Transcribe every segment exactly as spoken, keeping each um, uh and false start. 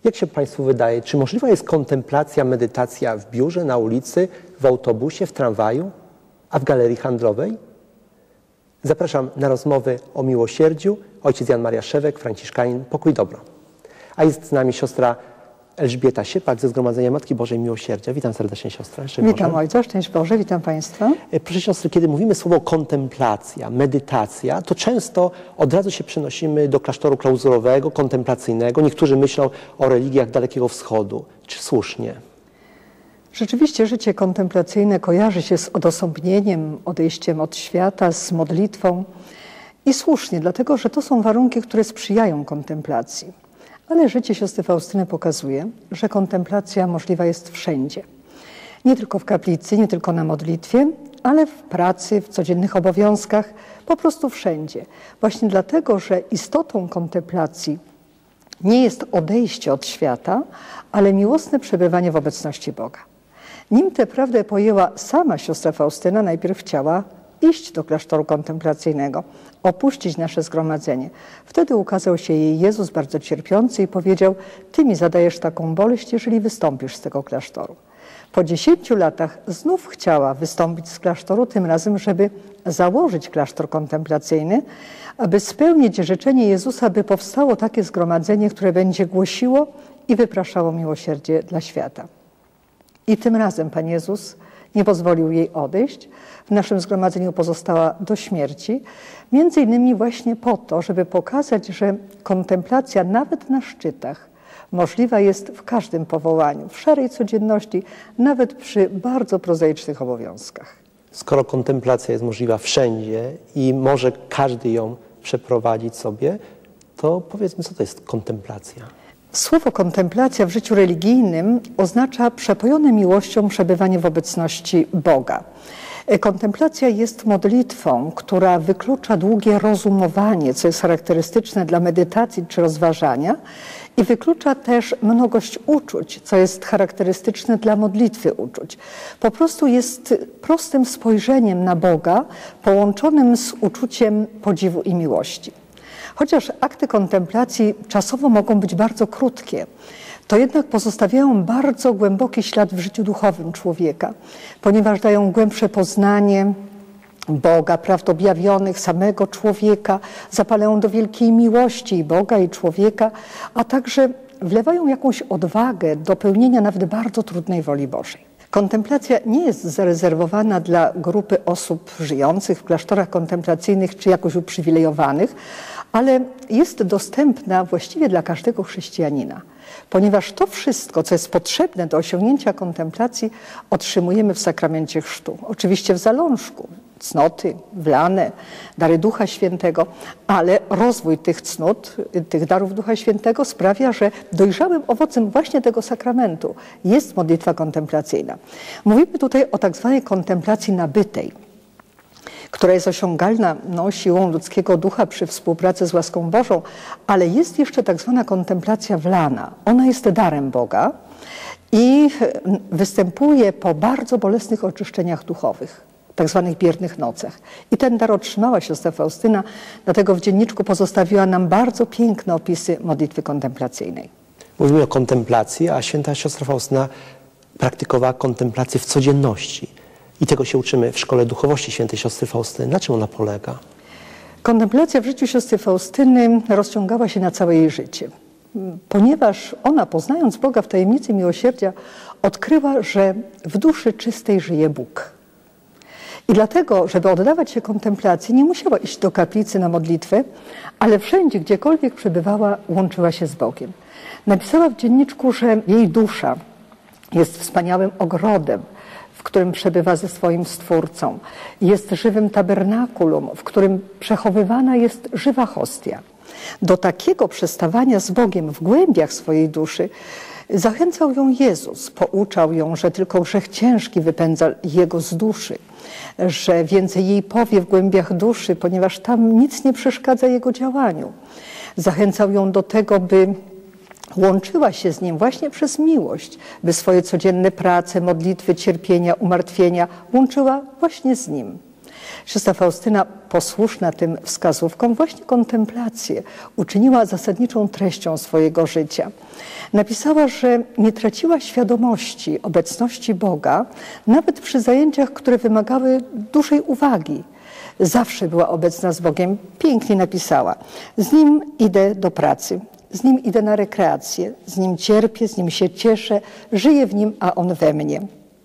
Jak się Państwu wydaje, czy możliwa jest kontemplacja, medytacja w biurze, na ulicy, w autobusie, w tramwaju, a w galerii handlowej? Zapraszam na rozmowy o miłosierdziu. Ojciec Jan Maria Szewek, franciszkanin, Pokój Dobro. A jest z nami siostra Elżbieta Siepak ze Zgromadzenia Matki Bożej Miłosierdzia. Witam serdecznie siostrę. Szczęść Witam Boże. ojca, szczęść Boże, witam Państwa. Proszę siostry, kiedy mówimy słowo kontemplacja, medytacja, to często od razu się przenosimy do klasztoru klauzurowego, kontemplacyjnego. Niektórzy myślą o religiach Dalekiego Wschodu. Czy słusznie? Rzeczywiście życie kontemplacyjne kojarzy się z odosobnieniem, odejściem od świata, z modlitwą. I słusznie, dlatego że to są warunki, które sprzyjają kontemplacji. Ale życie siostry Faustyny pokazuje, że kontemplacja możliwa jest wszędzie. Nie tylko w kaplicy, nie tylko na modlitwie, ale w pracy, w codziennych obowiązkach, po prostu wszędzie. Właśnie dlatego, że istotą kontemplacji nie jest odejście od świata, ale miłosne przebywanie w obecności Boga. Nim tę prawdę pojęła sama siostra Faustyna, najpierw chciała iść do klasztoru kontemplacyjnego, opuścić nasze zgromadzenie. Wtedy ukazał się jej Jezus bardzo cierpiący i powiedział: Ty mi zadajesz taką boleść, jeżeli wystąpisz z tego klasztoru. Po dziesięciu latach znów chciała wystąpić z klasztoru, tym razem, żeby założyć klasztor kontemplacyjny, aby spełnić życzenie Jezusa, by powstało takie zgromadzenie, które będzie głosiło i wypraszało miłosierdzie dla świata. I tym razem Pan Jezus nie pozwolił jej odejść. W naszym zgromadzeniu pozostała do śmierci. Między innymi właśnie po to, żeby pokazać, że kontemplacja nawet na szczytach możliwa jest w każdym powołaniu, w szarej codzienności, nawet przy bardzo prozaicznych obowiązkach. Skoro kontemplacja jest możliwa wszędzie i może każdy ją przeprowadzić sobie, to powiedzmy, co to jest kontemplacja? Słowo kontemplacja w życiu religijnym oznacza przepojone miłością przebywanie w obecności Boga. Kontemplacja jest modlitwą, która wyklucza długie rozumowanie, co jest charakterystyczne dla medytacji czy rozważania, i wyklucza też mnogość uczuć, co jest charakterystyczne dla modlitwy uczuć. Po prostu jest prostym spojrzeniem na Boga, połączonym z uczuciem podziwu i miłości. Chociaż akty kontemplacji czasowo mogą być bardzo krótkie, to jednak pozostawiają bardzo głęboki ślad w życiu duchowym człowieka, ponieważ dają głębsze poznanie Boga, prawd objawionych, samego człowieka, zapalają do wielkiej miłości i Boga, i człowieka, a także wlewają jakąś odwagę do pełnienia nawet bardzo trudnej woli Bożej. Kontemplacja nie jest zarezerwowana dla grupy osób żyjących w klasztorach kontemplacyjnych czy jakoś uprzywilejowanych, ale jest dostępna właściwie dla każdego chrześcijanina, ponieważ to wszystko, co jest potrzebne do osiągnięcia kontemplacji, otrzymujemy w sakramencie chrztu. Oczywiście w zalążku, cnoty, wlane, dary Ducha Świętego, ale rozwój tych cnót, tych darów Ducha Świętego sprawia, że dojrzałym owocem właśnie tego sakramentu jest modlitwa kontemplacyjna. Mówimy tutaj o tak zwanej kontemplacji nabytej, która jest osiągalna no, siłą ludzkiego ducha przy współpracy z łaską Bożą, ale jest jeszcze tak zwana kontemplacja wlana. Ona jest darem Boga i występuje po bardzo bolesnych oczyszczeniach duchowych, tak zwanych biernych nocach. I ten dar otrzymała siostra Faustyna, dlatego w dzienniczku pozostawiła nam bardzo piękne opisy modlitwy kontemplacyjnej. Mówimy o kontemplacji, a święta siostra Faustyna praktykowała kontemplację w codzienności. I tego się uczymy w Szkole Duchowości świętej siostry Faustyny. Na czym ona polega? Kontemplacja w życiu siostry Faustyny rozciągała się na całe jej życie, ponieważ ona, poznając Boga w tajemnicy miłosierdzia, odkryła, że w duszy czystej żyje Bóg. I dlatego, żeby oddawać się kontemplacji, nie musiała iść do kaplicy na modlitwę, ale wszędzie, gdziekolwiek przebywała, łączyła się z Bogiem. Napisała w dzienniczku, że jej dusza jest wspaniałym ogrodem, w którym przebywa ze swoim Stwórcą. Jest żywym tabernakulum, w którym przechowywana jest żywa hostia. Do takiego przestawania z Bogiem w głębiach swojej duszy zachęcał ją Jezus. Pouczał ją, że tylko grzech ciężki wypędza Jego z duszy, że więcej jej powie w głębiach duszy, ponieważ tam nic nie przeszkadza Jego działaniu. Zachęcał ją do tego, by łączyła się z Nim właśnie przez miłość, by swoje codzienne prace, modlitwy, cierpienia, umartwienia łączyła właśnie z Nim. Siostra Faustyna, posłuszna tym wskazówkom, właśnie kontemplację uczyniła zasadniczą treścią swojego życia. Napisała, że nie traciła świadomości obecności Boga, nawet przy zajęciach, które wymagały dużej uwagi. Zawsze była obecna z Bogiem. Pięknie napisała. Z Nim idę do pracy, z Nim idę na rekreację, z Nim cierpię, z Nim się cieszę, żyję w Nim, a On we mnie.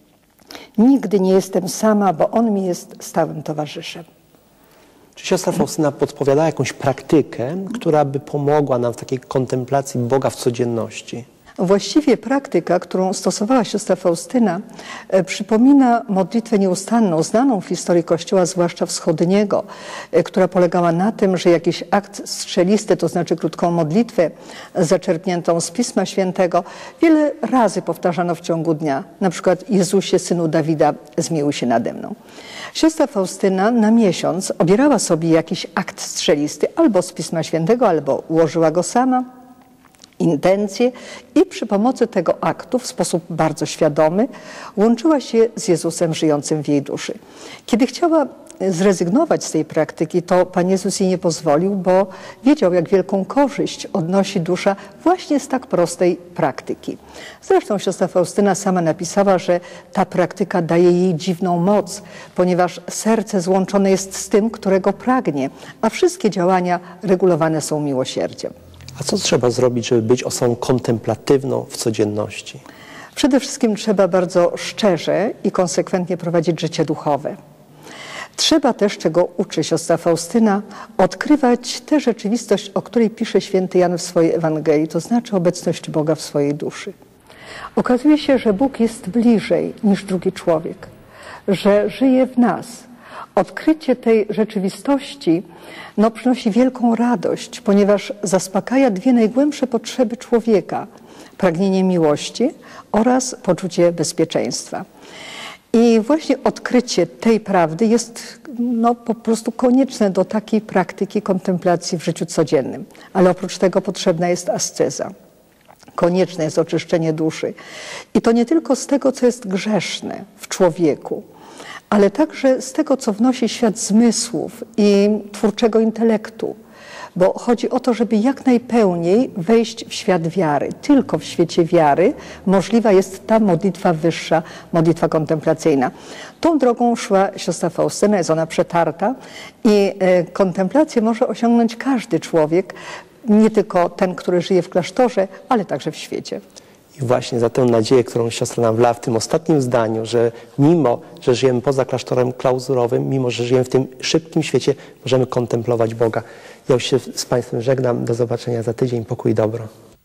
Nigdy nie jestem sama, bo On mi jest stałym towarzyszem. Czy siostra Faustyna podpowiada jakąś praktykę, która by pomogła nam w takiej kontemplacji Boga w codzienności? Właściwie praktyka, którą stosowała siostra Faustyna, e, przypomina modlitwę nieustanną, znaną w historii Kościoła, zwłaszcza wschodniego, e, która polegała na tym, że jakiś akt strzelisty, to znaczy krótką modlitwę zaczerpniętą z Pisma Świętego, wiele razy powtarzano w ciągu dnia. Na przykład: Jezusie, Synu Dawida, zmiłuj się nade mną. Siostra Faustyna na miesiąc obierała sobie jakiś akt strzelisty albo z Pisma Świętego, albo ułożyła go sama, intencje, i przy pomocy tego aktu w sposób bardzo świadomy łączyła się z Jezusem żyjącym w jej duszy. Kiedy chciała zrezygnować z tej praktyki, to Pan Jezus jej nie pozwolił, bo wiedział, jak wielką korzyść odnosi dusza właśnie z tak prostej praktyki. Zresztą siostra Faustyna sama napisała, że ta praktyka daje jej dziwną moc, ponieważ serce złączone jest z tym, którego pragnie, a wszystkie działania regulowane są miłosierdziem. A co trzeba zrobić, żeby być osobą kontemplatywną w codzienności? Przede wszystkim trzeba bardzo szczerze i konsekwentnie prowadzić życie duchowe. Trzeba też, czego uczy siostra Faustyna, odkrywać tę rzeczywistość, o której pisze święty Jan w swojej Ewangelii, to znaczy obecność Boga w swojej duszy. Okazuje się, że Bóg jest bliżej niż drugi człowiek, że żyje w nas. Odkrycie tej rzeczywistości no, przynosi wielką radość, ponieważ zaspokaja dwie najgłębsze potrzeby człowieka: pragnienie miłości oraz poczucie bezpieczeństwa. I właśnie odkrycie tej prawdy jest no, po prostu konieczne do takiej praktyki kontemplacji w życiu codziennym. Ale oprócz tego potrzebna jest asceza. Konieczne jest oczyszczenie duszy. I to nie tylko z tego, co jest grzeszne w człowieku, ale także z tego, co wnosi świat zmysłów i twórczego intelektu. Bo chodzi o to, żeby jak najpełniej wejść w świat wiary. Tylko w świecie wiary możliwa jest ta modlitwa wyższa, modlitwa kontemplacyjna. Tą drogą szła siostra Faustyna, jest ona przetarta i e, kontemplację może osiągnąć każdy człowiek, nie tylko ten, który żyje w klasztorze, ale także w świecie. I właśnie za tę nadzieję, którą siostra nam wlała w tym ostatnim zdaniu, że mimo, że żyjemy poza klasztorem klauzurowym, mimo, że żyjemy w tym szybkim świecie, możemy kontemplować Boga. Ja już się z Państwem żegnam. Do zobaczenia za tydzień. Pokój i dobro.